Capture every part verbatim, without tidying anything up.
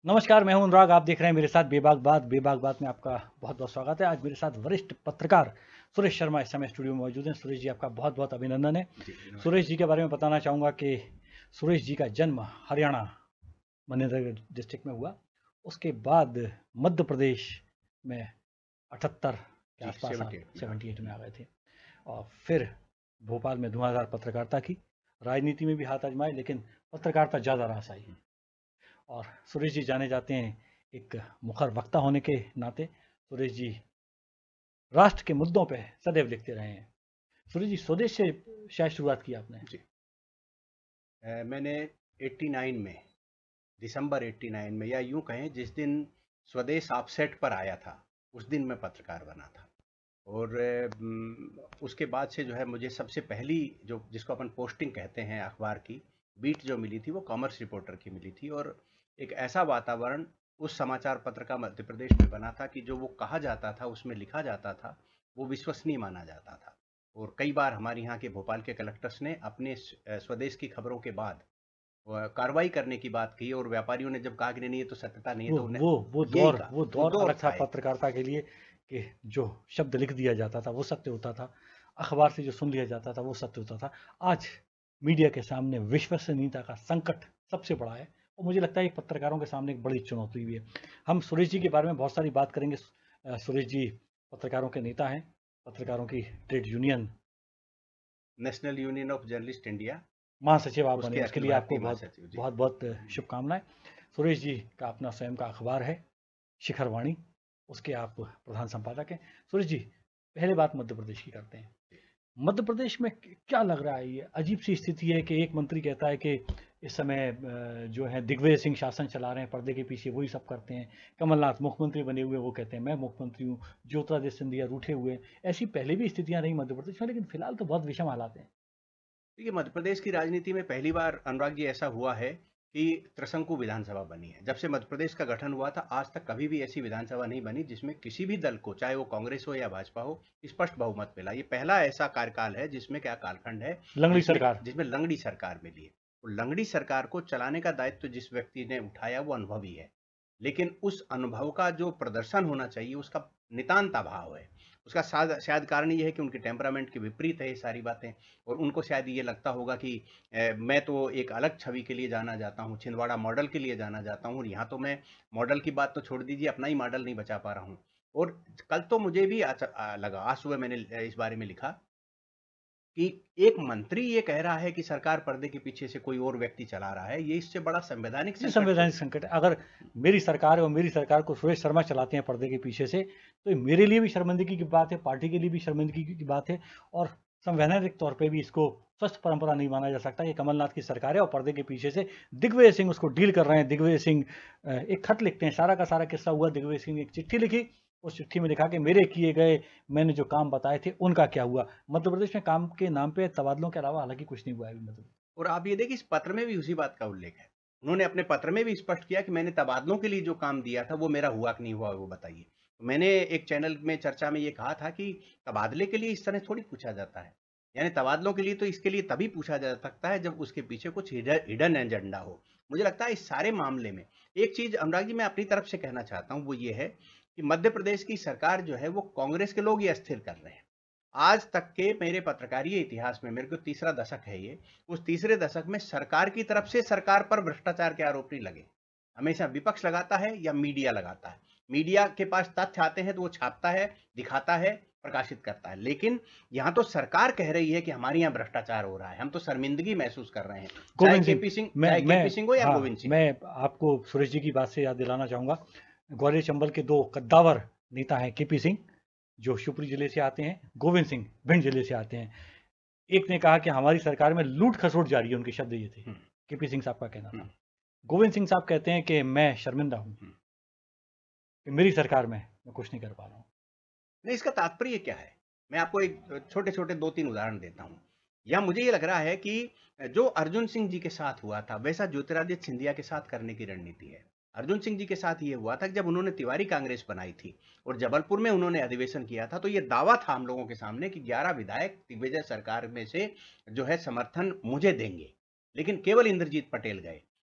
नमस्कार, मैं हूं अनुराग। आप देख रहे हैं मेरे साथ बेबाक बात। बेबाक बात में आपका बहुत बहुत स्वागत है। आज मेरे साथ वरिष्ठ पत्रकार सुरेश शर्मा इस समय स्टूडियो में मौजूद हैं। सुरेश जी, आपका बहुत बहुत अभिनंदन है। सुरेश जी के बारे में बताना चाहूँगा कि सुरेश जी का जन्म हरियाणा मनेन्द्रगढ़ डिस्ट्रिक्ट में हुआ। उसके बाद मध्य प्रदेश में अठहत्तर के आसपास सेवेंटी एट में आ गए थे और फिर भोपाल में धुआंधार पत्रकारिता की। राजनीति में भी हाथ आजमाए, लेकिन पत्रकारिता ज़्यादा रास आई। और सुरेश जी जाने जाते हैं एक मुखर वक्ता होने के नाते। सुरेश जी राष्ट्र के मुद्दों पे सदैव लिखते रहे हैं। सुरेश जी, स्वदेश से शायद शुरुआत की आपने? जी, आ, मैंने नवासी में, दिसंबर नवासी में, या यूं कहें जिस दिन स्वदेश ऑफसेट पर आया था उस दिन मैं पत्रकार बना था। और उसके बाद से जो है मुझे सबसे पहली जो जिसको अपन पोस्टिंग कहते हैं अखबार की बीट जो मिली थी वो कॉमर्स रिपोर्टर की मिली थी। और एक ऐसा वातावरण उस समाचार पत्र का मध्य प्रदेश में बना था कि जो वो कहा जाता था, उसमें लिखा जाता था, वो विश्वसनीय माना जाता था। और कई बार हमारे यहाँ के भोपाल के कलेक्टर्स ने अपने स्वदेश की खबरों के बाद कार्रवाई करने की बात की, और व्यापारियों ने जब कहा कि नहीं ये तो सत्यता नहीं है, वो तो वो वो यही दौर कहा, वो वो दौर दौर अलग था था। पत्रकारिता के लिए कि जो शब्द लिख दिया जाता था वो सत्य होता था, अखबार से जो सुन लिया जाता था वो सत्य होता था। आज मीडिया के सामने विश्वसनीयता का संकट सबसे बड़ा है और मुझे लगता है ये पत्रकारों के सामने एक बड़ी चुनौती भी है। हम सुरेश जी के बारे में बहुत सारी बात करेंगे। सुरेश जी पत्रकारों के नेता हैं, पत्रकारों की trade union national union of journalist India महासचिव आप बने, उसके लिए आपको बहुत बहुत बहुत शुभकामनाएं। सुरेश जी का अपना स्वयं का अखबार है शिखर वाणी, उसके आप प्रधान संपादक हैं। सुरेश जी, पहले बात मध्य प्रदेश की करते हैं। मध्य प्रदेश में क्या लग रहा है? ये अजीब सी स्थिति है कि एक मंत्री कहता है कि इस समय जो है दिग्विजय सिंह शासन चला रहे हैं, पर्दे के पीछे वही सब करते हैं। कमलनाथ मुख्यमंत्री बने हुए, वो कहते हैं मैं मुख्यमंत्री हूँ। ज्योतिरादित्य सिंधिया रूठे हुए हैं। ऐसी पहले भी स्थितियां रही मध्य प्रदेश में, लेकिन फिलहाल तो बहुत विषम हालात हैं। देखिए, मध्य प्रदेश की राजनीति में पहली बार अनुराग जी ऐसा हुआ है कि त्रिशंकु विधानसभा बनी है। जब से मध्य प्रदेश का गठन हुआ था आज तक कभी भी ऐसी विधानसभा नहीं बनी जिसमें किसी भी दल को, चाहे वो कांग्रेस हो या भाजपा हो, स्पष्ट बहुमत मिला। ये पहला ऐसा कार्यकाल है जिसमें क्या कालखंड है, लंगड़ी सरकार, जिसमें लंगड़ी सरकार मिली है। और लंगड़ी सरकार को चलाने का दायित्व जिस व्यक्ति ने उठाया वो अनुभवी है, लेकिन उस अनुभव का जो प्रदर्शन होना चाहिए उसका नितांत अभाव है। उसका शायद शायद कारण ये है कि उनके टेम्परामेंट के विपरीत है ये सारी बातें, और उनको शायद ये लगता होगा कि ए, मैं तो एक अलग छवि के लिए जाना जाता हूँ, छिंदवाड़ा मॉडल के लिए जाना जाता हूँ, और यहाँ तो मैं मॉडल की बात तो छोड़ दीजिए, अपना ही मॉडल नहीं बचा पा रहा हूँ। और कल तो मुझे भी लगा, आज सुबह मैंने इस बारे में लिखा कि एक मंत्री ये कह रहा है कि सरकार पर्दे के पीछे से कोई और व्यक्ति चला रहा है, ये इससे बड़ा संवैधानिक संकट संवैधानिक संकट है। अगर मेरी सरकार है और मेरी सरकार को सुरेश शर्मा चलाते हैं पर्दे के पीछे से, तो मेरे लिए भी शर्मिंदगी की बात है, पार्टी के लिए भी शर्मिंदगी की बात है, और संवैधानिक तौर पे भी इसको स्वस्थ परंपरा नहीं माना जा सकता कि कमलनाथ की सरकार है और पर्दे के पीछे से दिग्विजय सिंह उसको डील कर रहे हैं। दिग्विजय सिंह एक खत लिखते हैं, सारा का सारा किस्सा हुआ। दिग्विजय सिंह ने एक चिट्ठी लिखी, उस चिट्ठी में लिखा कि मेरे किए गए, मैंने जो काम बताए थे उनका क्या हुआ। मध्य प्रदेश में काम के नाम पे तबादलों के अलावा हालांकि कुछ नहीं हुआ है मतलब। और आप ये देखिए, इस पत्र में भी उसी बात का उल्लेख है। उन्होंने अपने पत्र में भी स्पष्ट किया कि मैंने तबादलों के लिए जो काम दिया था वो मेरा हुआ कि नहीं हुआ वो बताइए। तो मैंने एक चैनल में चर्चा में ये कहा था कि तबादले के लिए इस तरह थोड़ी पूछा जाता है, यानी तबादलों के लिए तो इसके लिए तभी पूछा जा सकता है जब उसके पीछे कुछ हिडन एजेंडा हो। मुझे लगता है इस सारे मामले में एक चीज अनुराग जी मैं अपनी तरफ से कहना चाहता हूँ, वो ये है कि मध्य प्रदेश की सरकार जो है वो कांग्रेस के लोग ही अस्थिर कर रहे हैं। आज तक के मेरे पत्रकारीय इतिहास में, मेरे को तीसरा दशक है ये, उस तीसरे दशक में सरकार की तरफ से सरकार पर भ्रष्टाचार के आरोप नहीं लगे। हमेशा विपक्ष लगाता है या मीडिया लगाता है। मीडिया के पास तथ्य आते हैं तो वो छापता है, दिखाता है, प्रकाशित करता है, लेकिन यहाँ तो सरकार कह रही है कि हमारे यहाँ भ्रष्टाचार हो रहा है, हम तो शर्मिंदगी महसूस कर रहे हैं। चाहे केपी सिंह चाहे केपी सिंह हो या हाँ, गोविंद सिंह। मैं आपको सुरेश जी की बात से याद दिलाना चाहूंगा, ग्वालियर चंबल के दो कद्दावर नेता हैं, केपी सिंह जो शिवपुरी जिले से आते हैं, गोविंद सिंह भिंड जिले से आते हैं। एक ने कहा कि हमारी सरकार में लूट खसोट जारी है, उनके शब्द ये थे, केपी सिंह साहब का कहना था। गोविंद सिंह साहब कहते हैं कि मैं शर्मिंदा हूं कि मेरी सरकार में मैं कुछ नहीं कर पा रहा हूं। नहीं, इसका तात्पर्य क्या है? मैं आपको एक छोटे छोटे दो तीन उदाहरण देता हूं। या मुझे ये लग रहा है कि जो अर्जुन सिंह जी के साथ हुआ था वैसा ज्योतिरादित्य सिंधिया के साथ करने की रणनीति है। अर्जुन सिंह जी के साथ ये हुआ था कि जब उन्होंने तिवारी कांग्रेस बनाई थी और जबलपुर में उन्होंने अधिवेशन किया था, तो ये दावा था हम लोगों के सामने कि ग्यारह विधायक दिग्विजय सरकार में से जो है समर्थन मुझे देंगे, लेकिन केवल इंद्रजीत पटेल गए।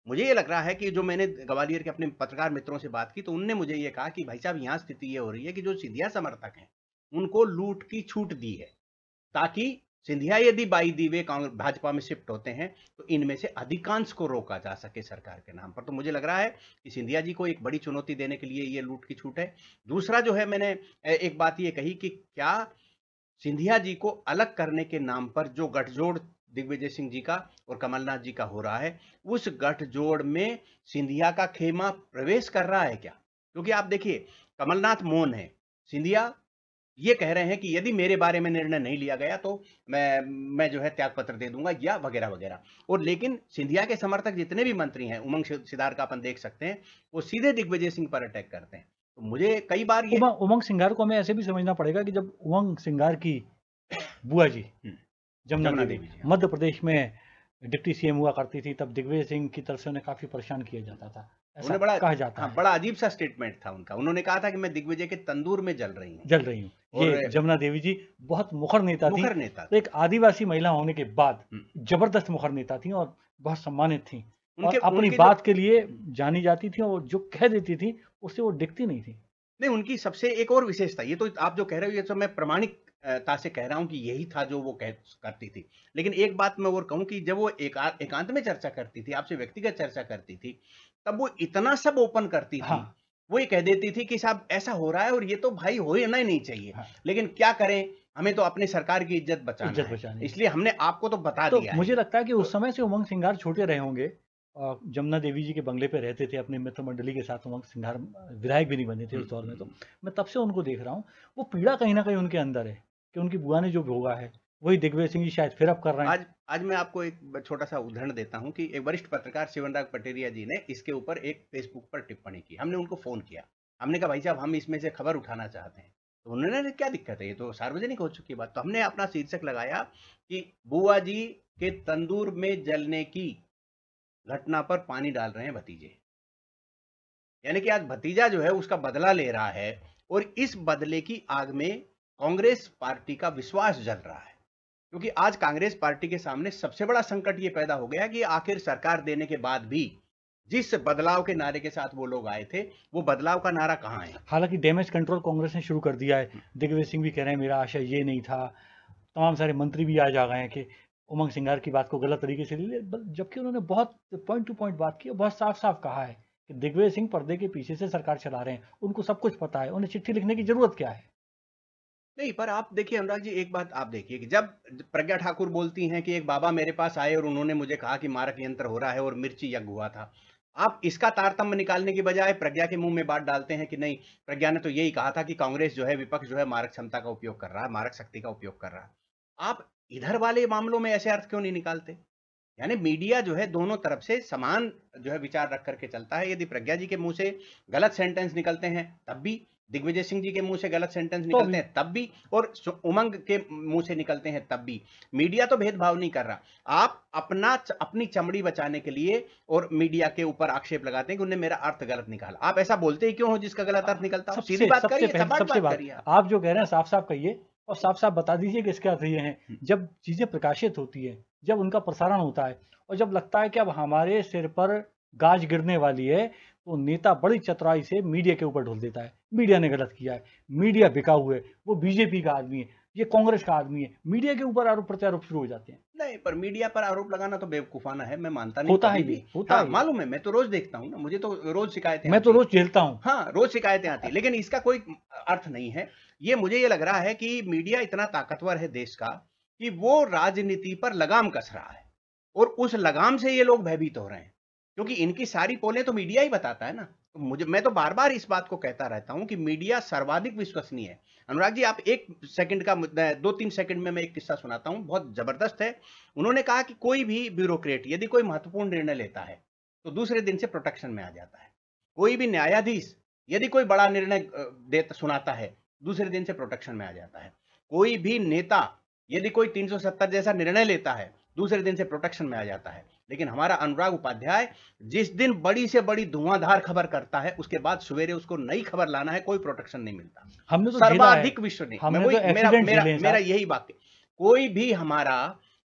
मुझे ये लग रहा है कि जो मैंने ग्वालियर के अपने पत्रकार मित्रों से बात की तो उनने मुझे ये कहा कि भाई साहब यहाँ स्थिति ये हो रही है कि जो सिंधिया समर्थक हैं उनको लूट की छूट दी है, ताकि सिंधिया यदि by the way Congress Bhajpa में शिफ्ट होते हैं तो इनमें से अधिकांश को रोका जा सके सरकार के नाम पर। तो मुझे लग रहा है कि सिंधिया जी को एक बड़ी चुनौती देने के लिए ये लूट की छूट है। दूसरा जो है, मैंने एक बात ये कही कि क्या सिंधिया जी को अलग करने के नाम पर जो गठजोड़ दिग्विजय सिंह जी का और कमलनाथ जी का हो रहा है, उस गठजोड़ में सिंधिया का खेमा प्रवेश कर रहा है क्या? क्योंकि आप देखिए, कमलनाथ मौन है, सिंधिया ये कह रहे हैं कि यदि मेरे बारे में निर्णय नहीं लिया गया तो मैं मैं जो है त्याग पत्र दे दूंगा या वगैरह वगैरह। और लेकिन सिंधिया के समर्थक जितने भी मंत्री हैं, उमंग सिदार का अपन देख सकते हैं, वो सीधे दिग्विजय सिंह पर अटैक करते हैं। तो मुझे कई बार ये उमंग, उमंग सिंगार को हमें ऐसे भी समझना पड़ेगा कि जब उमंग सिंगार की बुआ जी जमुना, जमुना देवी, देवी मध्य प्रदेश में डिप्टी सीएम हुआ करती थी, तब दिग्विजय सिंह की तरफ से उन्हें काफी परेशान किया जाता था, ऐसा बड़ा कहा जाता हाँ, है। बड़ा अजीब सा स्टेटमेंट था उनका। उन्होंने कहा था कि मैं दिग्विजय के तंदूर में जल रही हूँ जल रही हूँ ये जमुना देवी जी बहुत मुखर नेता थी, नेता तो एक आदिवासी महिला होने के बाद जबरदस्त मुखर नेता थी और बहुत सम्मानित थी, और अपनी बात के लिए जानी जाती थी, और जो कह देती थी उससे वो डिगती नहीं थी। नहीं, उनकी सबसे एक और विशेषता, ये तो आप जो कह रहे हो ये तो मैं प्रामाणिक ता से कह रहा हूं कि यही था जो वो कह करती थी। लेकिन एक बात मैं और कहूं कि जब वो एका, एकांत में चर्चा करती थी, आपसे व्यक्तिगत चर्चा करती थी, तब वो इतना सब ओपन करती थी। हाँ। वो ये कह देती थी कि साहब ऐसा हो रहा है और ये तो भाई होना ही नहीं चाहिए। हाँ। लेकिन क्या करें, हमें तो अपनी सरकार की इज्जत बचाना इज्जत बचानी, इसलिए हमने आपको तो बता तो दिया मुझे है। लगता है कि उस समय से उमंग सिंगार छोटे रहे होंगे, जमुना देवी जी के बंगले पे रहते थे अपने मित्र मंडली के साथ। उमंग सिंगार विधायक भी नहीं बने थे उस दौर में, तो मैं तब से उनको देख रहा हूँ। वो पीड़ा कहीं ना कहीं उनके अंदर है कि उनकी बुआ ने जो भोगा है वही दिग्विजय सिंह जी शायद फिर अब कर रहे हैं। आज आज मैं आपको एक छोटा सा उदाहरण देता हूं कि एक वरिष्ठ पत्रकार शिवनराग पटेरिया जी ने इसके ऊपर एक फेसबुक पर टिप्पणी की। हमने उनको फोन किया, हमने कहा भाई साहब हम इसमें से खबर उठाना चाहते हैं। तो उन्होंने क्या दिक्कत है, ये तो सार्वजनिक हो चुकी बात। तो हमने अपना शीर्षक लगाया कि बुआ जी के तंदूर में जलने की घटना पर पानी डाल रहे हैं भतीजे। यानी कि आज भतीजा जो है उसका बदला ले रहा है, और इस बदले की आग में कांग्रेस पार्टी का विश्वास जल रहा है। क्योंकि आज कांग्रेस पार्टी के सामने सबसे बड़ा संकट ये पैदा हो गया कि आखिर सरकार देने के बाद भी जिस बदलाव के नारे के साथ वो लोग आए थे, वो बदलाव का नारा कहां है। हालांकि डैमेज कंट्रोल कांग्रेस ने शुरू कर दिया है। दिग्विजय सिंह भी कह रहे हैं मेरा आशय ये नहीं था, तमाम सारे मंत्री भी आज आ गए हैं कि उमंग सिंगार की बात को गलत तरीके से ले, जबकि उन्होंने बहुत पॉइंट टू पॉइंट बात की, बहुत साफ साफ कहा है कि दिग्विजय सिंह पर्दे के पीछे से सरकार चला रहे हैं, उनको सब कुछ पता है, उन्हें चिट्ठी लिखने की जरूरत क्या है। नहीं, पर आप देखिए अनुराग जी, एक बात आप देखिए कि जब प्रज्ञा ठाकुर बोलती हैं कि एक बाबा मेरे पास आए और उन्होंने मुझे कहा कि मारक यंत्र हो रहा है और मिर्ची यज्ञ हुआ था, आप इसका तारतम्य निकालने की बजाय प्रज्ञा के मुंह में बात डालते हैं कि नहीं, प्रज्ञा ने तो यही कहा था कि कांग्रेस जो है, विपक्ष जो है मारक क्षमता का उपयोग कर रहा है, मारक शक्ति का उपयोग कर रहा है। आप इधर वाले मामलों में ऐसे अर्थ क्यों नहीं निकालते? यानी मीडिया जो है दोनों तरफ से समान जो है विचार रख करके चलता है। यदि प्रज्ञा जी के मुंह से गलत सेंटेंस निकलते हैं तब भी, दिग्विजय सिंह जी के मुंह से गलत सेंटेंस निकलते हैं तब भी, और उमंग के मुंह से निकलते हैं तब भी, मीडिया तो भेदभाव नहीं कर रहा। आप अपना अपनी चमड़ी बचाने के लिए और मीडिया के ऊपर आक्षेप लगाते हैं कि उन्होंने मेरा अर्थ गलत निकाला। आप ऐसा बोलते ही क्यों हो जिसका गलत अर्थ निकलता हो? सीधी बात करिए, सबसे बात आप जो कह रहे हैं साफ साफ कहिए और साफ साफ बता दीजिए कि इसके अर्थ ये हैं। जब चीजें प्रकाशित होती है, जब उनका प्रसारण होता है, और जब लगता है कि अब हमारे सिर पर गाज गिरने वाली है, तो नेता बड़ी चतुराई से मीडिया के ऊपर ढोल देता है, मीडिया ने गलत किया है, मीडिया बिका हुआ है, वो बीजेपी का आदमी है, ये कांग्रेस का आदमी है, मीडिया के ऊपर आरोप प्रत्यारोप शुरू हो जाते हैं। नहीं, पर मीडिया पर आरोप लगाना तो बेवकूफाना है, मैं मानता नहीं। होता है भी, होता हाँ, है, मालूम है, मैं तो रोज देखता हूँ ना, मुझे तो रोज शिकायतें, मैं तो रोज झेलता हूँ। हाँ, रोज शिकायतें आती, लेकिन इसका कोई अर्थ नहीं है। ये मुझे ये लग रहा है कि मीडिया इतना ताकतवर है देश का कि वो राजनीति पर लगाम कस रहा है, और उस लगाम से ये लोग भयभीत हो रहे हैं, क्योंकि इनकी सारी पोलें तो मीडिया ही बताता है ना। तो मुझे, मैं तो बार बार इस बात को कहता रहता हूं कि मीडिया सर्वाधिक विश्वसनीय है। अनुराग जी, आप एक सेकंड का, दो तीन सेकंड में मैं एक किस्सा सुनाता हूं, बहुत जबरदस्त है। उन्होंने कहा कि कोई भी ब्यूरोक्रेट यदि कोई महत्वपूर्ण निर्णय लेता है तो दूसरे दिन से प्रोटेक्शन में आ जाता है। कोई भी न्यायाधीश यदि कोई बड़ा निर्णय देता सुनाता है, दूसरे दिन से प्रोटेक्शन में आ जाता है। कोई भी नेता यदि कोई तीन सौ सत्तर जैसा निर्णय लेता है, दूसरे दिन से प्रोटेक्शन में आ जाता है। लेकिन हमारा अनुराग उपाध्याय जिस दिन बड़ी से बड़ी धुआंधार खबर करता है, उसके बाद सवेरे उसको नई खबर लाना है, कोई प्रोटेक्शन नहीं मिलता। हमने तो सर्वाधिक विश्वसनीय, मेरा, मेरा, मेरा यही वाक्य, कोई भी हमारा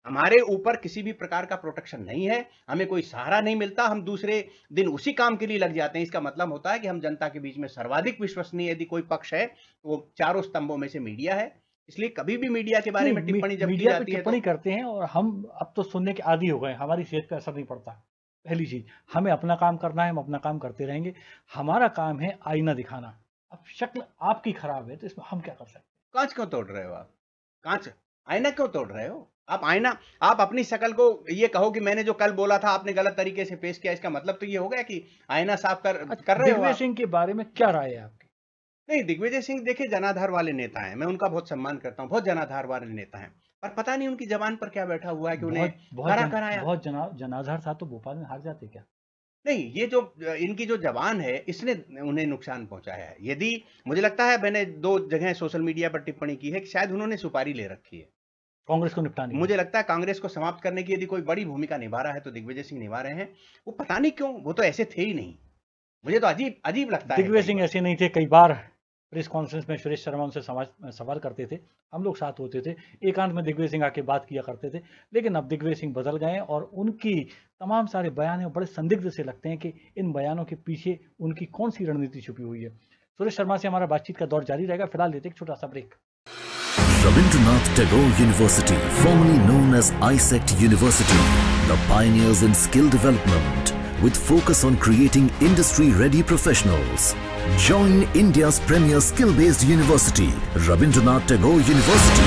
हमारे ऊपर किसी भी प्रकार का प्रोटेक्शन नहीं है, हमें कोई सहारा नहीं मिलता, हम दूसरे दिन उसी काम के लिए लग जाते हैं। इसका मतलब होता है कि हम जनता के बीच में सर्वाधिक विश्वसनीय यदि कोई पक्ष है तो वो चारों स्तंभों में से मीडिया है। इसलिए कभी भी मीडिया के बारे नहीं, में मी, टिप्पणी जब की मीडिया पे जाती है तो टिप्पणी करते हैं और हम अब तो सुनने के आदी हो गए, हमारी सेहत पे असर नहीं पड़ता। पहली चीज, हमें अपना काम करना है, हम अपना काम करते रहेंगे। हमारा काम है आईना दिखाना। अब शक्ल आपकी खराब है तो इसमें हम क्या कर सकते हैं? कांच क्यों तोड़ रहे हो आप? कांच आईना क्यों तोड़ रहे हो आप? आईना, आप अपनी शक्ल को ये कहो कि मैंने जो कल बोला था आपने गलत तरीके से पेश किया, इसका मतलब तो ये हो गया कि आईना साफ कर अच्छा, कर रहे हो दिग्विजय आप। सिंह के बारे में क्या राय है आपकी? नहीं, दिग्विजय सिंह देखिए जनाधार वाले नेता हैं, मैं उनका बहुत सम्मान करता हूँ, बहुत जनाधार वाले नेता हैं, पर पता नहीं उनकी जबान पर क्या बैठा हुआ है कि उन्हें बहुत बहुत खड़ा जन, कराया। बहुत जना, जनाधार था तो भोपाल में हार जाते क्या? नहीं, ये जो इनकी जो जबान है इसने उन्हें नुकसान पहुंचाया है। यदि मुझे लगता है, मैंने दो जगह सोशल मीडिया पर टिप्पणी की है कि शायद उन्होंने सुपारी ले रखी है कांग्रेस को निपटाने की। मुझे लगता है कांग्रेस को समाप्त करने की यदि कोई बड़ी भूमिका निभा रहा है तो दिग्विजय सिंह निभा रहे हैं। वो पता नहीं क्यों, वो तो ऐसे थे ही नहीं। मुझे तो अजीब अजीब लगता है दिग्विजय कई सिंह बार। ऐसे नहीं थे। कई बार प्रेस कॉन्फ्रेंस में सुरेश शर्मा उनसे सवाल सवाल करते थे, हम लोग साथ होते थे, एकांत में दिग्विजय सिंह आके बात किया करते थे। लेकिन अब दिग्विजय सिंह बदल गए हैं और उनकी तमाम सारे बयान हैं बड़े संदिग्ध से लगते हैं कि इन बयानों के पीछे उनकी कौन सी रणनीति छुपी हुई है। सुरेश शर्मा से हमारा बातचीत का दौर जारी रहेगा, फिलहाल लेते एक छोटा सा break. Rabindranath Tagore University, formerly known as I S E C T University, the pioneers in skill development with focus on creating industry-ready professionals. Join India's premier skill-based university, Rabindranath Tagore University.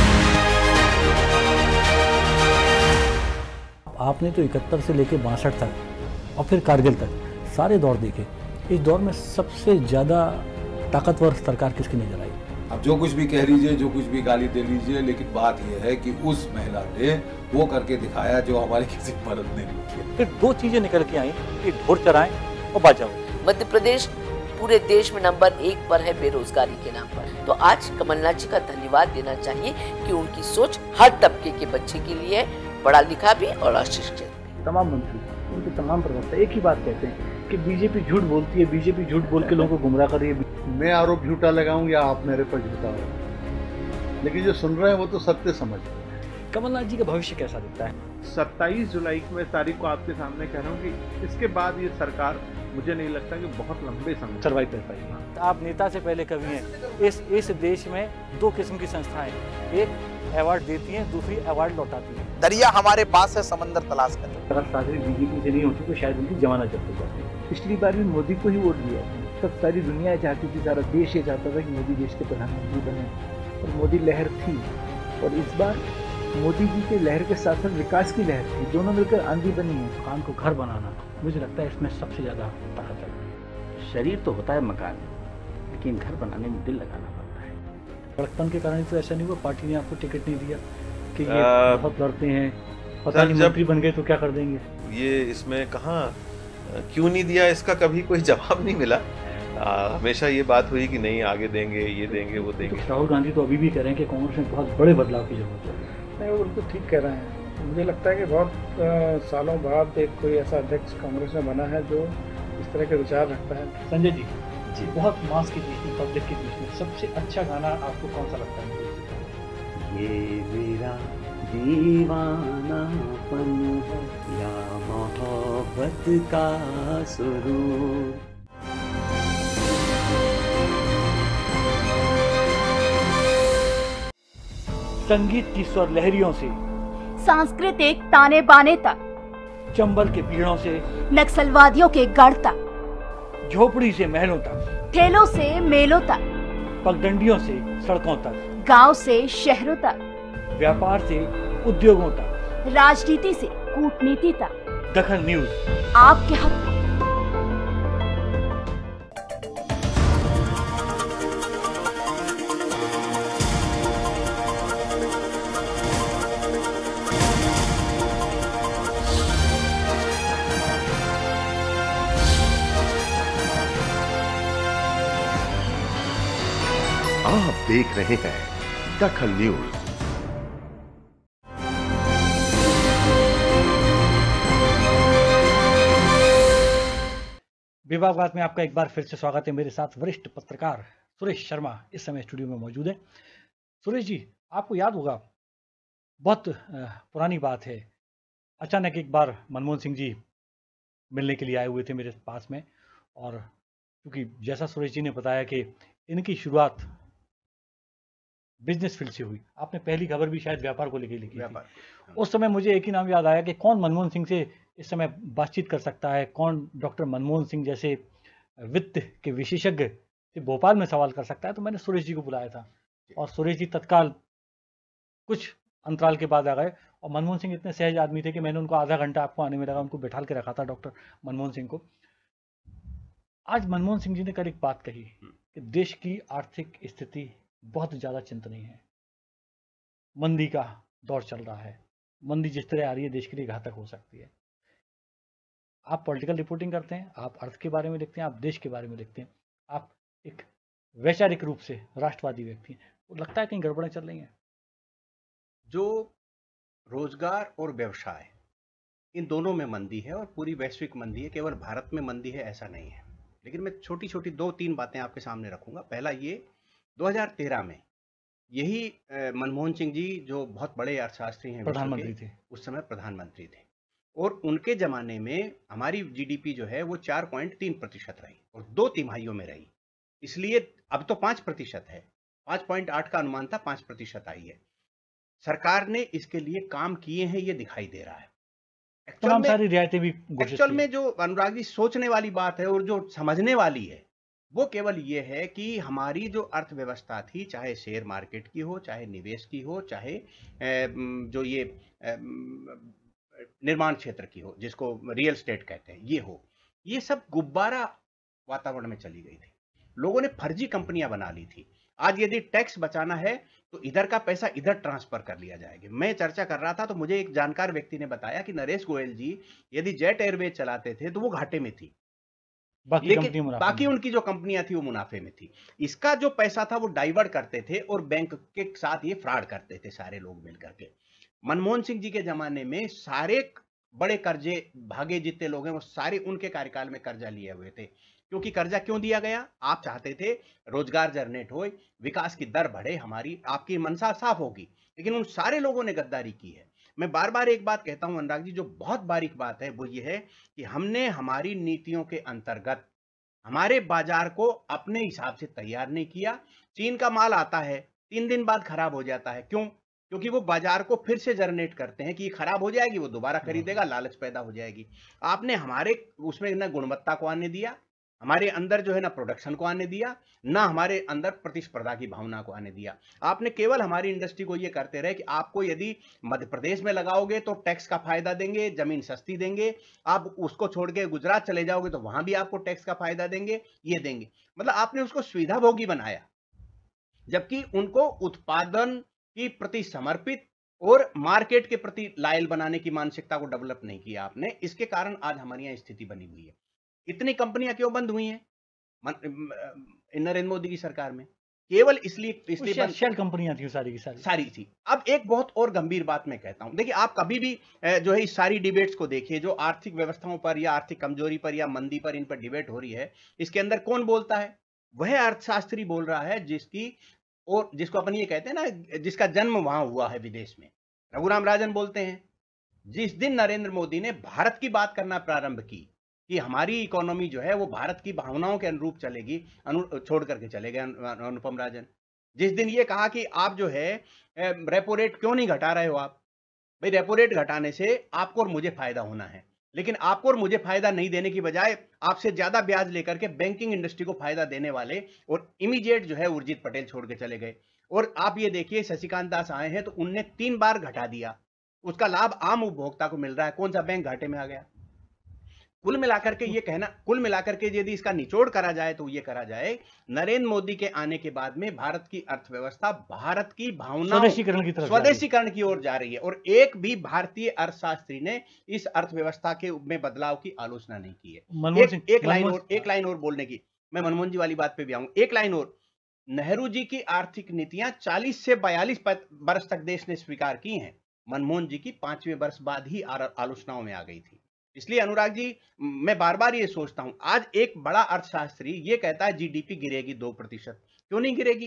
आपने तो इकहत्तर से लेकर बासठ तक और फिर कारगिल तक सारे दौर देखे। इस दौर में सबसे ज़्यादा ताकतवर सरकार किसकी नजर आई? अब जो कुछ भी कह लीजिए, जो कुछ भी गाली दे लीजिए, लेकिन बात यह है कि उस महिला ने वो करके दिखाया जो हमारे किसी मर्द ने नहीं किया। फिर दो चीजें निकल के आई कि ढोर चराएं और बाजाओ। मध्य प्रदेश पूरे देश में नंबर एक पर है बेरोजगारी के नाम पर। तो आज कमलनाथ जी का धन्यवाद देना चाहिए कि उनकी सोच हर तबके के बच्चे के लिए है, पढ़ा लिखा भी और अशिक्षित भी। तमाम मंत्री, उनके तमाम प्रवक्ता एक ही बात कहते हैं कि बीजेपी झूठ बोलती है, बीजेपी झूठ बोल के लोगों को गुमराह कर रही है। मैं आरोप झूठा लगाऊं या आप मेरे पर झूठा हो, लेकिन जो सुन रहे हैं वो तो सत्य समझ। कमलनाथ जी का भविष्य कैसा दिखता है? सत्ताईस जुलाई की मैं तारीख को आपके सामने कह रहा हूँ कि इसके बाद ये सरकार मुझे नहीं लगता कि बहुत लंबे समय सर्वाइव कर पाएगी। आप नेता से पहले कवि हैं। इस इस देश में दो किस्म की संस्थाएं, एक अवार्ड देती हैं, दूसरी अवार्ड लौटाती हैं। दरिया हमारे पास है, समंदर तलाश करें। अगर साथी बीजेपी से नहीं होती तो शायद उनकी जमानत जब्त हो जाती। पिछली बार भी मोदी को ही वोट दिया, तब सारी दुनिया चाहती थी, सारा देश ये चाहता था कि मोदी देश के प्रधानमंत्री बने और मोदी लहर थी। और इस बार मोदी जी के लहर के साथ साथ विकास की लहर थी, दोनों मिलकर आंधी बनी है। कान को घर बनाना, मुझे लगता है इसमें सबसे ज्यादा ताकत है। शरीर तो होता है मकान, लेकिन घर बनाने में दिल लगाना पड़ता है। बड़कपन के कारण तो ऐसा नहीं हुआ, पार्टी ने आपको टिकट नहीं दिया कि ये आ, बहुत लड़ते हैं, पता नहीं मंत्री बन गए तो क्या कर देंगे? ये इसमें कहाँ क्यों नहीं दिया, इसका कभी कोई जवाब नहीं मिला। आ, हमेशा ये बात हुई कि नहीं आगे देंगे, ये देंगे, वो देंगे। तो राहुल गांधी तो अभी भी कह रहे हैं कि कांग्रेस में बहुत बड़े बदलाव की जरूरत है। नहीं, वो बिल्कुल ठीक कह रहे हैं। मुझे लगता है कि बहुत आ, सालों बाद एक कोई ऐसा अध्यक्ष कांग्रेस में बना है जो इस तरह के विचार रखता है। संजय जी जी बहुत मास के बीच में, पब्लिक के बीच में सबसे अच्छा गाना आपको कौन सा लगता है? ये मेरा दीवानापन है या मोहब्बत का सुरूर। संगीत की स्वर लहरियों से सांस्कृतिक ताने बाने तक, चंबल के पीड़ों से नक्सलवादियों के गढ़ तक, झोपड़ी से महलों तक, ठेलों से मेलों तक, पगडंडियों से सड़कों तक, गांव से शहरों तक, व्यापार से उद्योगों तक, राजनीति से कूटनीति तक, दखल न्यूज आपके हक में। आप देख रहे हैं दखल न्यूज। विभागवाद में आपका एक बार फिर से स्वागत है। मेरे साथ वरिष्ठ पत्रकार सुरेश शर्मा इस समय स्टूडियो में मौजूद है। सुरेश जी, आपको याद होगा बहुत पुरानी बात है, अचानक एक बार मनमोहन सिंह जी मिलने के लिए आए हुए थे मेरे पास में, और क्योंकि जैसा सुरेश जी ने बताया कि इनकी शुरुआत बिजनेस फील्ड से हुई, आपने पहली खबर भी शायद व्यापार को लेकर लिखी थी। उस समय मुझे एक ही नाम याद आया कि कौन मनमोहन सिंह से इस समय बातचीत कर सकता है, कौन डॉक्टर मनमोहन सिंह जैसे वित्त के विशेषज्ञ से भोपाल में सवाल कर सकता है। तो मैंने सुरेश जी को बुलाया था और सुरेश जी तत्काल कुछ अंतराल के बाद आ गए, और मनमोहन सिंह इतने सहज आदमी थे कि मैंने उनको आधा घंटा आपको आने में लगा, उनको बैठाल के रखा था डॉक्टर मनमोहन सिंह को। आज मनमोहन सिंह जी ने कल एक बात कही कि देश की आर्थिक स्थिति बहुत ज़्यादा चिंतनीय है, मंदी का दौर चल रहा है, मंदी जिस तरह आ रही है देश के लिए घातक हो सकती है। आप पॉलिटिकल रिपोर्टिंग करते हैं, आप अर्थ के बारे में लिखते हैं, आप देश के बारे में लिखते हैं, आप एक वैचारिक रूप से राष्ट्रवादी व्यक्ति हैं, तो लगता है कहीं गड़बड़ें चल रही हैं। जो रोजगार और व्यवसाय, इन दोनों में मंदी है और पूरी वैश्विक मंदी है, केवल भारत में मंदी है ऐसा नहीं है। लेकिन मैं छोटी छोटी दो तीन बातें आपके सामने रखूंगा। पहला ये, दो हज़ार तेरह में यही मनमोहन सिंह जी जो बहुत बड़े अर्थशास्त्री हैं, प्रधानमंत्री थे, उस समय प्रधानमंत्री थे, और उनके जमाने में हमारी जीडीपी जो है वो चार पॉइंट तीन प्रतिशत रही और दो तिमाहियों में रही। इसलिए अब तो पाँच प्रतिशत है, पाँच पॉइंट आठ का अनुमान था, पाँच प्रतिशत आई है। सरकार ने इसके लिए काम किए हैं, ये दिखाई दे रहा है। तमाम सारी रियायतें भी एक्चुअल में जो अनुराग जी सोचने वाली बात है और जो समझने वाली है वो केवल ये है कि हमारी जो अर्थव्यवस्था थी, चाहे शेयर मार्केट की हो, चाहे निवेश की हो, चाहे जो ये निर्माण क्षेत्र की हो, जिसको रियल एस्टेट कहते हैं, ये हो, ये सब गुब्बारा वातावरण में चली गई थी। लोगों ने फर्जी कंपनियां बना ली थी। आज यदि टैक्स बचाना है तो इधर का पैसा इधर ट्रांसफर कर लिया जाएगा। मैं चर्चा कर रहा था तो मुझे एक जानकार व्यक्ति ने बताया कि नरेश गोयल जी यदि जेट एयरवेज चलाते थे तो वो घाटे में थी, बाकी लेकिन बाकी उनकी जो कंपनियां थी वो मुनाफे में थी। इसका जो पैसा था वो डाइवर्ट करते थे और बैंक के साथ ये फ्रॉड करते थे सारे लोग मिलकर के। मनमोहन सिंह जी के जमाने में सारे बड़े कर्जे भागे जितने लोग हैं वो सारे उनके कार्यकाल में कर्जा लिए हुए थे। क्योंकि कर्जा क्यों दिया गया? आप चाहते थे रोजगार जनरेट हो, विकास की दर बढ़े, हमारी आपकी मनसा साफ होगी, लेकिन उन सारे लोगों ने गद्दारी की है। मैं बार बार एक बात कहता हूं अनुराग जी, जो बहुत बारीक बात है वो ये है कि हमने हमारी नीतियों के अंतर्गत हमारे बाजार को अपने हिसाब से तैयार नहीं किया। चीन का माल आता है, तीन दिन बाद खराब हो जाता है। क्यों? क्योंकि वो बाजार को फिर से जनरेट करते हैं कि ये खराब हो जाएगी, वो दोबारा खरीदेगा, लालच पैदा हो जाएगी। आपने हमारे उसमें न गुणवत्ता को आने दिया, हमारे अंदर जो है ना प्रोडक्शन को आने दिया, ना हमारे अंदर प्रतिस्पर्धा की भावना को आने दिया। आपने केवल हमारी इंडस्ट्री को ये करते रहे कि आपको यदि मध्य प्रदेश में लगाओगे तो टैक्स का फायदा देंगे, जमीन सस्ती देंगे, आप उसको छोड़ के गुजरात चले जाओगे तो वहां भी आपको टैक्स का फायदा देंगे, ये देंगे। मतलब आपने उसको सुविधाभोगी बनाया, जबकि उनको उत्पादन के प्रति समर्पित और मार्केट के प्रति लायल बनाने की मानसिकता को डेवलप नहीं किया आपने। इसके कारण आज हमारी यहां स्थिति बनी हुई है। इतनी कंपनियां क्यों बंद हुई हैं नरेंद्र मोदी की सरकार में? केवल इसलिए इसलिए शेल कंपनियां थी सारी की सारी सारी थी। अब एक बहुत और गंभीर बात मैं कहता हूं, देखिए आप कभी भी जो है इस सारी डिबेट्स को देखिए, जो आर्थिक व्यवस्थाओं पर या आर्थिक कमजोरी पर या मंदी पर इन पर डिबेट हो रही है, इसके अंदर कौन बोलता है? वह अर्थशास्त्री बोल रहा है जिसकी और जिसको अपन ये कहते हैं ना, जिसका जन्म वहां हुआ है विदेश में। रघुराम राजन बोलते हैं जिस दिन नरेंद्र मोदी ने भारत की बात करना प्रारंभ की कि हमारी इकोनॉमी जो है वो भारत की भावनाओं के अनुरूप चलेगी, अनु छोड़ करके चले गए अनुपम राजन। जिस दिन ये कहा कि आप जो है रेपो रेट क्यों नहीं घटा रहे हो, आप भाई रेपो रेट घटाने से आपको और मुझे फायदा होना है, लेकिन आपको और मुझे फायदा नहीं देने की बजाय आपसे ज्यादा ब्याज लेकर के बैंकिंग इंडस्ट्री को फायदा देने वाले और इमीडिएट जो है उर्जित पटेल छोड़ के चले गए। और आप ये देखिए शशिकांत दास आए हैं तो उनने तीन बार घटा दिया, उसका लाभ आम उपभोक्ता को मिल रहा है। कौन सा बैंक घाटे में आ गया? कुल मिलाकर के ये कहना, कुल मिलाकर के यदि इसका निचोड़ करा जाए तो ये करा जाए, नरेंद्र मोदी के आने के बाद में भारत की अर्थव्यवस्था भारत की भावना स्वदेशीकरण की तरफ स्वदेशीकरण की ओर जा रही है, और एक भी भारतीय अर्थशास्त्री ने इस अर्थव्यवस्था के में बदलाव की आलोचना नहीं की है। एक, एक लाइन और एक लाइन और बोलने की, मैं मनमोहन जी वाली बात पे भी आऊंगा। एक लाइन और, नेहरू जी की आर्थिक नीतियां चालीस से बयालीस वर्ष तक देश ने स्वीकार की हैं, मनमोहन जी की पांचवें वर्ष बाद ही आलोचनाओं में आ गई थी। इसलिए अनुराग जी, मैं बार बार ये सोचता हूं, आज एक बड़ा अर्थशास्त्री ये कहता है जीडीपी गिरेगी दो प्रतिशत, क्यों नहीं गिरेगी?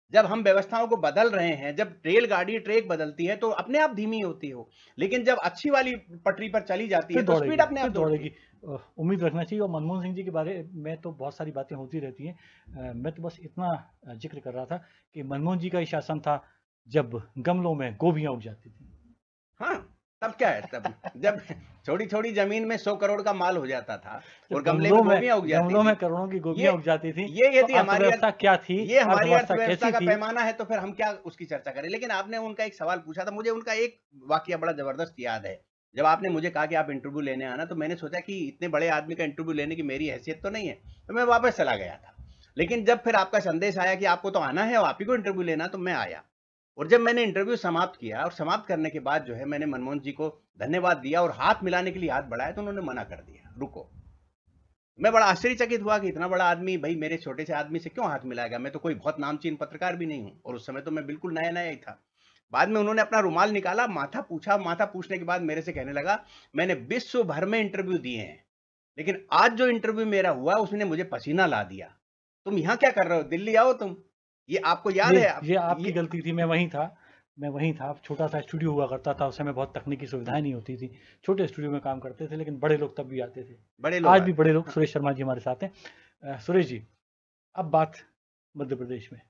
जब हम व्यवस्थाओं को बदल रहे हैं, जब रेलगाड़ी ट्रैक बदलती है तो अपने आप धीमी होती हो, लेकिन जब अच्छी वाली पटरी पर चली जाती है तो स्पीड अपने आप दौड़ेगी। उम्मीद रखना चाहिए। और मनमोहन सिंह जी के बारे में तो बहुत सारी बातें होती रहती हैं। मैं तो बस इतना जिक्र कर रहा था कि मनमोहन जी का ही शासन था जब गमलों में गोभियां उग जाती थी। हाँ, तब क्या है, तब जब छोटी छोटी जमीन में सौ करोड़ का माल हो जाता था और गमले में गोभियां उग जाती थी, गमलों में करोड़ों की गोभियां उग जाती थी। ये ये थी हमारी अर्थव्यवस्था क्या थी, ये हमारी अर्थव्यवस्था का पैमाना है, तो फिर हम क्या उसकी चर्चा करें। लेकिन आपने उनका एक सवाल पूछा था, मुझे उनका एक वाकया बड़ा जबरदस्त याद है। जब आपने मुझे कहा कि आप इंटरव्यू लेने आना, तो मैंने सोचा कि इतने बड़े आदमी का इंटरव्यू लेने की मेरी हैसियत तो नहीं है, तो मैं वापस चला गया था। लेकिन जब फिर आपका संदेश आया कि आपको तो आना है और आप ही को इंटरव्यू लेना, तो मैं आया। और जब मैंने इंटरव्यू समाप्त किया और समाप्त करने के बाद जो है मैंने मनमोहन जी को धन्यवाद दिया और हाथ मिलाने के लिए हाथ बढ़ाया, तो उन्होंने मना कर दिया, रुको। मैं बड़ा आश्चर्यचकित हुआ कि इतना बड़ा आदमी भाई मेरे छोटे से आदमी से क्यों हाथ मिलाएगा। मैं तो कोई बहुत नामचीन पत्रकार भी नहीं हूं और उस समय तो मैं बिल्कुल नया नया ही था। बाद में उन्होंने अपना रुमाल निकाला, माथा पूछा, माथा पूछने के बाद मेरे से कहने लगा, मैंने विश्व भर में इंटरव्यू दिए हैं, लेकिन आज जो इंटरव्यू मेरा हुआ उसने मुझे पसीना ला दिया। तुम यहाँ क्या कर रहे हो, दिल्ली आओ तुम। ये आपको याद ये, है? ये आपकी गलती थी। मैं वहीं था, मैं वहीं था। छोटा सा स्टूडियो हुआ करता था, उस समय बहुत तकनीकी सुविधाएं नहीं होती थी, छोटे स्टूडियो में काम करते थे, लेकिन बड़े लोग तब भी आते थे। बड़े लोग आज भी बड़े लोग। सुरेश शर्मा जी हमारे साथ हैं। सुरेश जी, अब बात मध्य प्रदेश में,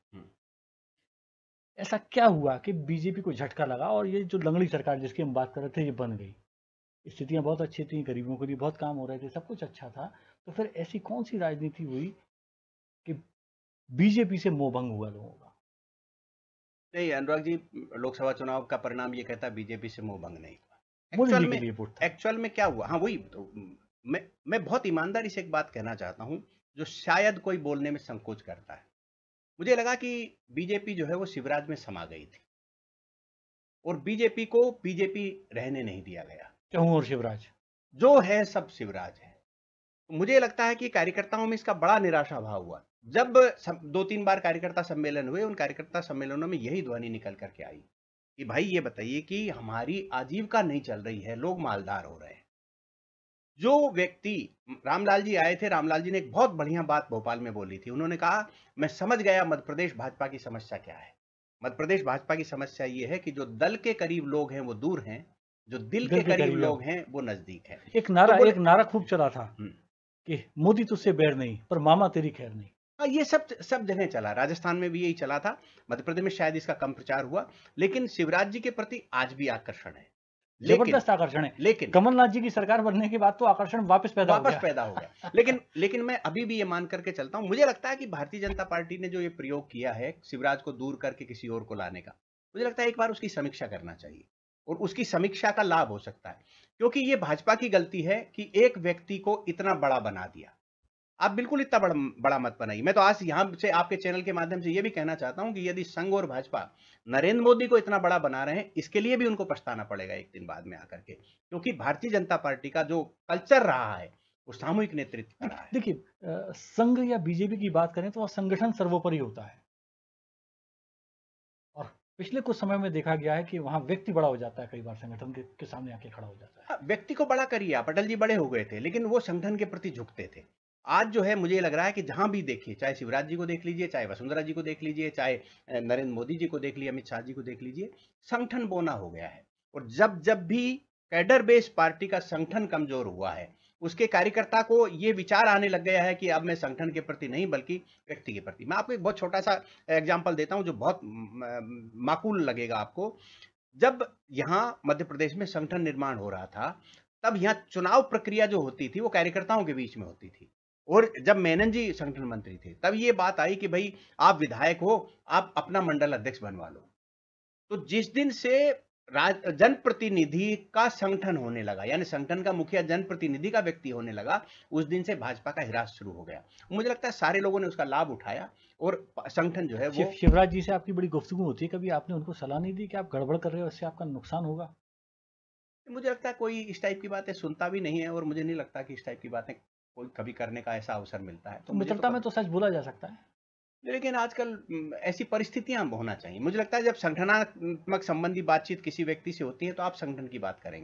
ऐसा क्या हुआ कि बीजेपी को झटका लगा और ये जो लंगड़ी सरकार जिसकी हम बात कर रहे थे ये बन गई? स्थितियां बहुत अच्छी थी, गरीबों के लिए बहुत काम हो रहे थे, सब कुछ अच्छा था, तो फिर ऐसी कौन सी राजनीति हुई कि बीजेपी से मोहभंग हुआ लोगों का? नहीं अनुराग जी, लोकसभा चुनाव का परिणाम ये कहता बीजेपी से मोहभंग नहीं हुआ। मोदी एक्चुअल जी में के लिए वोट था। एक्चुअल में क्या हुआ, हाँ वही तो, मैं मैं बहुत ईमानदारी से एक बात कहना चाहता हूँ जो शायद कोई बोलने में संकोच करता है। मुझे लगा कि बीजेपी जो है वो शिवराज में समा गई थी और बीजेपी को बीजेपी रहने नहीं दिया गया। क्यों? और शिवराज जो है सब शिवराज है। मुझे लगता है कि कार्यकर्ताओं में इसका बड़ा निराशा भाव हुआ। जब दो तीन बार कार्यकर्ता सम्मेलन हुए, उन कार्यकर्ता सम्मेलनों में यही ध्वनि निकल करके आई कि भाई ये बताइए कि हमारी आजीविका नहीं चल रही है, लोग मालदार हो रहे हैं। जो व्यक्ति, रामलाल जी आए थे, रामलाल जी ने एक बहुत बढ़िया बात भोपाल में बोली थी। उन्होंने कहा, मैं समझ गया मध्य प्रदेश भाजपा की समस्या क्या है। मध्य प्रदेश भाजपा की समस्या ये है कि जो दल के करीब लोग हैं वो दूर हैं, जो दिल के करीब लोग हैं वो नजदीक हैं। एक नारा एक नारा खूब चला था कि मोदी तुझसे बैर नहीं पर मामा तेरी खैर नहीं। हाँ, ये सब सब जगह चला। राजस्थान में भी यही चला था, मध्य प्रदेश में शायद इसका कम प्रचार हुआ, लेकिन शिवराज जी के प्रति आज भी आकर्षण है, जबरदस्त आकर्षण है। लेकिन कमलनाथ जी की सरकार बनने के बाद तो आकर्षण वापस पैदा वापस हो गया। पैदा हो गया। लेकिन लेकिन मैं अभी भी ये मान करके चलता हूँ, मुझे लगता है कि भारतीय जनता पार्टी ने जो ये प्रयोग किया है शिवराज को दूर करके किसी और को लाने का, मुझे लगता है एक बार उसकी समीक्षा करना चाहिए और उसकी समीक्षा का लाभ हो सकता है। क्योंकि ये भाजपा की गलती है कि एक व्यक्ति को इतना बड़ा बना दिया। आप बिल्कुल इतना बड़ा बड़ा मत बनाइए। मैं तो आज यहां से आपके चैनल के माध्यम से यह भी कहना चाहता हूं कि यदि संघ और भाजपा नरेंद्र मोदी को इतना बड़ा बना रहे हैं, इसके लिए भी उनको पछताना पड़ेगा एक दिन बाद में आकर के, क्योंकि भारतीय जनता पार्टी का जो कल्चर रहा है वो सामूहिक नेतृत्व का रहा है। देखिए, संघ या बीजेपी की बात करें तो संगठन सर्वोपरि होता है और पिछले कुछ समय में देखा गया है कि वहां व्यक्ति बड़ा हो जाता है, कई बार संगठन के, के सामने आके खड़ा हो जाता है। व्यक्ति को बड़ा करिए आप, अटल जी बड़े हो गए थे लेकिन वो संगठन के प्रति झुकते थे। आज जो है मुझे लग रहा है कि जहां भी देखिए, चाहे शिवराज जी को देख लीजिए, चाहे वसुंधरा जी को देख लीजिए, चाहे नरेंद्र मोदी जी को देख लीजिए, अमित शाह जी को देख लीजिए, संगठन बोना हो गया है। और जब जब भी कैडर बेस पार्टी का संगठन कमजोर हुआ है, उसके कार्यकर्ता को ये विचार आने लग गया है कि अब मैं संगठन के प्रति नहीं बल्कि व्यक्ति के प्रति। मैं आपको एक बहुत छोटा सा एग्जाम्पल देता हूं जो बहुत माकूल लगेगा आपको। जब यहाँ मध्य प्रदेश में संगठन निर्माण हो रहा था, तब यहाँ चुनाव प्रक्रिया जो होती थी वो कार्यकर्ताओं के बीच में होती थी। और जब मेनन जी संगठन मंत्री थे तब ये बात आई कि भाई आप विधायक हो, आप अपना मंडल अध्यक्ष बनवा लो। तो जिस दिन से जनप्रतिनिधि का संगठन होने लगा, यानी संगठन का मुखिया जनप्रतिनिधि का व्यक्ति होने लगा, उस दिन से भाजपा का हिरास शुरू हो गया। मुझे लगता है सारे लोगों ने उसका लाभ उठाया और संगठन जो है वो। शिवराज जी से आपकी बड़ी गुफ्तगू होती है, कभी आपने उनको सलाह नहीं दी कि आप गड़बड़ कर रहे हो, इससे आपका नुकसान होगा? मुझे लगता है कोई इस टाइप की बातें सुनता भी नहीं है और मुझे नहीं लगता कि इस टाइप की बातें कोई कभी करने का ऐसा अवसर मिलता है। तो मित्रता तो में तो सच बोला जा सकता है, लेकिन आजकल ऐसी परिस्थितियां होना चाहिए। मुझे लगता है जब संगठनात्मक संबंधी बातचीत किसी व्यक्ति से होती है तो आप संगठन की बात करेंगे।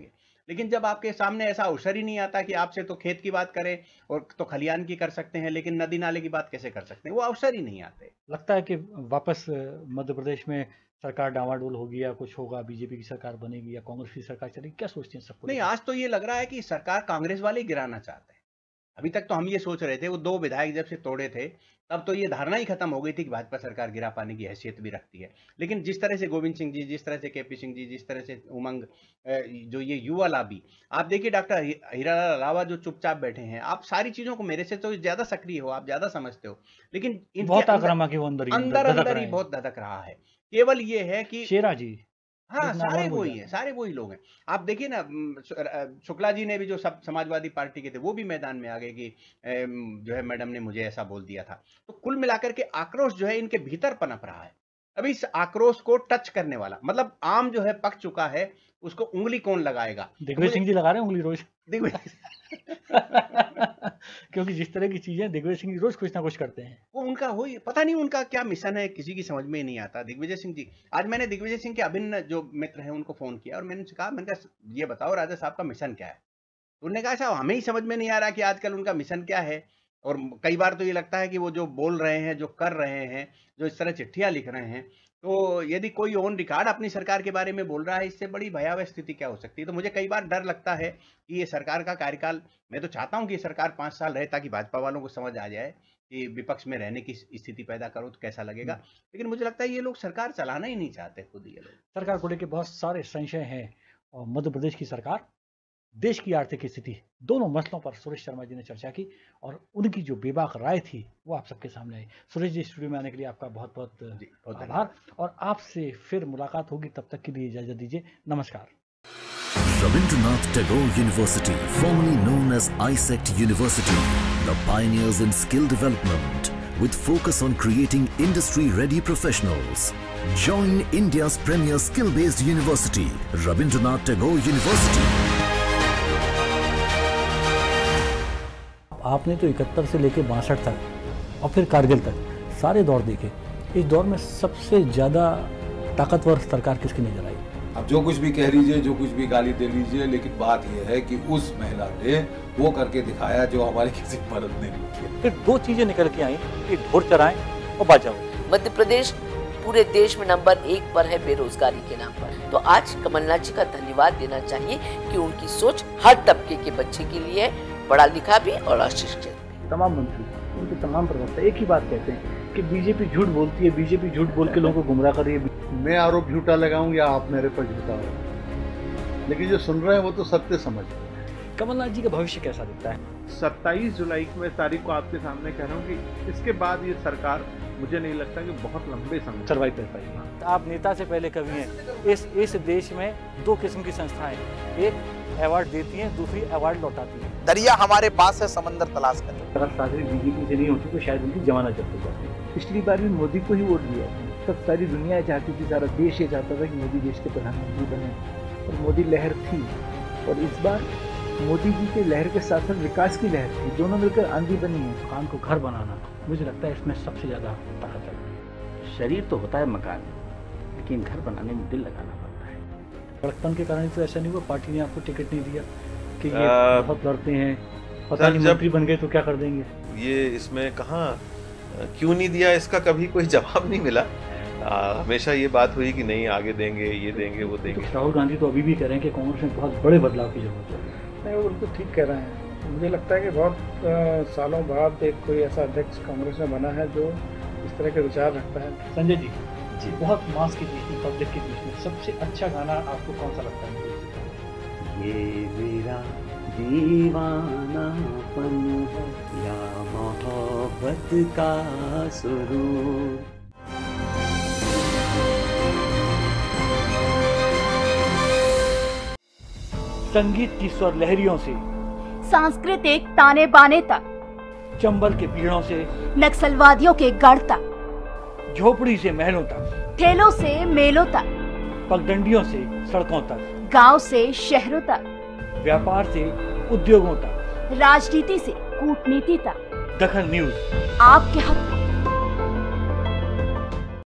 लेकिन जब आपके सामने ऐसा अवसर ही नहीं आता कि आपसे तो खेत की बात करें और तो खलियान की कर सकते हैं, लेकिन नदी नाले की बात कैसे कर सकते हैं, वो अवसर ही नहीं आते। लगता है कि वापस मध्य प्रदेश में सरकार डावाडोल होगी या कुछ होगा, बीजेपी की सरकार बनेगी या कांग्रेस की सरकार चलेगी, क्या सोचते हैं सबको? नहीं, आज तो ये लग रहा है कि सरकार कांग्रेस वाले गिराना चाहते हैं। अभी तक तो हम ये सोच रहे थे, वो दो विधायक जब से तोड़े थे तब तो ये धारणा ही खत्म हो गई थी कि भाजपा सरकार गिरा पाने की हैसियत भी रखती है। लेकिन जिस तरह से गोविंद सिंह जी, जिस तरह से केपी सिंह जी, जिस तरह से उमंग, जो ये युवा लाबी, आप देखिए डॉक्टर हीरालाल अलावा जो चुपचाप बैठे हैं, आप सारी चीजों को मेरे से तो ज्यादा सक्रिय हो, आप ज्यादा समझते हो, लेकिन बहुत आक्रामक है वो, अंदर अंदर अंदर ही बहुत धधक रहा है। केवल ये है कि शेरा जी, हाँ, सारे वही है, सारे वही लोग हैं। आप देखिए ना, शुक्ला जी ने भी जो सब समाजवादी पार्टी के थे वो भी मैदान में आ गए कि जो है मैडम ने मुझे ऐसा बोल दिया था। तो कुल मिलाकर के आक्रोश जो है इनके भीतर पनप रहा है। अभी इस आक्रोश को टच करने वाला, मतलब आम जो है पक चुका है, उसको उंगली कौन लगाएगा? दिग्विजय सिंह जी लगा रहे हैं उंगली रोज। दिग्विजय क्योंकि जिस तरह की चीजें दिग्विजय सिंह जी रोज कुछ ना कुछ करते हैं, वो उनका हो, पता नहीं उनका क्या मिशन है, किसी की समझ में ही नहीं आता। दिग्विजय सिंह जी, आज मैंने दिग्विजय सिंह के अभिन्न जो मित्र हैं उनको फोन किया और मैंने कहा, मैंने कहा ये बताओ राजा साहब का मिशन क्या है? उन्होंने कहा साहब हमें ही समझ में नहीं आ रहा कि आजकल उनका मिशन क्या है। और कई बार तो ये लगता है कि वो जो बोल रहे हैं, जो कर रहे हैं, जो इस तरह चिट्ठियां लिख रहे हैं, तो यदि कोई ऑन रिकॉर्ड अपनी सरकार के बारे में बोल रहा है, इससे बड़ी भयावह स्थिति क्या हो सकती है? तो मुझे कई बार डर लगता है कि ये सरकार का कार्यकाल, मैं तो चाहता हूं कि ये सरकार पाँच साल रहे ताकि भाजपा वालों को समझ आ जाए कि विपक्ष में रहने की स्थिति पैदा करो तो कैसा लगेगा। लेकिन मुझे लगता है ये लोग सरकार चलाना ही नहीं चाहते खुद। ये लोग सरकार को लेकर बहुत सारे संशय हैं और मध्य प्रदेश की सरकार, देश की आर्थिक स्थिति, दोनों मसलों पर सुरेश शर्मा जी ने चर्चा की और उनकी जो बेबाक राय थी वो आप सबके सामने आई। सुरेश जी, स्टूडियो में आने के लिए आपका बहुत बहुत आभार और आपसे फिर मुलाकात होगी, तब तक के लिए इजाजत दीजिए, नमस्कार। Rabindranath Tagore University, formerly known as I S E C T University, the pioneers in skill development with focus on creating industry-ready professionals. Join India's premier skill-based university, Rabindranath Tagore University. आपने तो इकहत्तर से लेकर बासठ तक और फिर कारगिल तक सारे दौर देखे। इस दौर में सबसे ज़्यादा ताकतवर सरकार किसकी नजर आई? अब जो कुछ भी कह लीजिए, जो कुछ भी गाली दे लीजिए, लेकिन बात यह है कि उस महिला ने वो करके दिखाया जो हमारे किसी मर्द ने नहीं किया। फिर दो चीजें निकल के आई कि ढोर चराएं और बाजाओ। मध्य प्रदेश पूरे देश में नंबर एक पर है बेरोजगारी के नाम पर। तो आज कमलनाथ जी का धन्यवाद देना चाहिए कि उनकी सोच हर तबके के बच्चे के लिए है, पढ़ा लिखा भी और अशिक्षित भी। तमाम मंत्री, उनके तमाम प्रवक्ता एक ही बात कहते हैं कि बीजेपी झूठ बोलती है, बीजेपी झूठ बोल के लोगों को गुमराह कर रही है। मैं आरोप झूठा लगाऊं या आप मेरे पर झूठा हो, लेकिन जो सुन रहे हैं वो तो सत्य समझ। कमलनाथ जी का भविष्य कैसा दिखता है? सत्ताईस जुलाई की मैं तारीख को आपके सामने कह रहा हूँ कि इसके बाद ये सरकार, मुझे नहीं लगता कि बहुत लंबे समय सर्वाइव कर पाएगी। आप नेता से पहले कवि हैं। इस इस देश में दो किस्म की संस्थाएं, एक अवार्ड देती हैं, दूसरी अवार्ड लौटाती हैं। दरिया हमारे पास है, समंदर तलाश करें। अगर साथी बीजेपी से नहीं होती तो शायद उनकी जमानत जब्त हो जाती। पिछली बार भी मोदी को ही वोट दिया, तब सारी दुनिया चाहती थी, सारा देश ये चाहता था कि मोदी देश के प्रधानमंत्री बने और मोदी लहर थी। और इस बार मोदी जी के लहर के साथ साथ विकास की लहर थी, दोनों मिलकर आंधी बनी है। मकान को घर बनाना, मुझे लगता है इसमें सबसे ज्यादा ताकत है। शरीर तो होता है मकान, लेकिन घर बनाने में दिल लगाना पड़ता है। बड़कपन के कारण तो ऐसा नहीं हुआ, पार्टी ने आपको टिकट नहीं दिया कि ये आ, बहुत लड़ते हैं, पता नहीं मंत्री बन गए तो क्या कर देंगे? ये इसमें कहाँ क्यों नहीं दिया, इसका कभी कोई जवाब नहीं मिला। आ, हमेशा ये बात हुई कि नहीं आगे देंगे, ये देंगे, वो देंगे। तो राहुल गांधी तो अभी भी कह रहे हैं कि कांग्रेस में बहुत बड़े बदलाव की जरूरत है। नहीं, वो बिल्कुल ठीक कह रहे हैं। मुझे लगता है कि बहुत आ, सालों बाद एक कोई ऐसा अध्यक्ष कांग्रेस में बना है जो इस तरह के विचार रखता है। संजय जी, जी बहुत मास के बीच में, पब्लिक के बीच में सबसे अच्छा गाना आपको कौन सा लगता है? ये मेरा दीवानापन या मोहब्बत का सुरूर। संगीत की स्वर लहरियों से सांस्कृतिक ताने बाने तक, चंबल के पीड़ों से नक्सलवादियों के गढ़ तक, झोपड़ी से महलों तक, ठेलों से मेलों तक, पगडंडियों से सड़कों तक, गांव से शहरों तक, व्यापार से उद्योगों तक, राजनीति से कूटनीति तक, दखल न्यूज आपके हक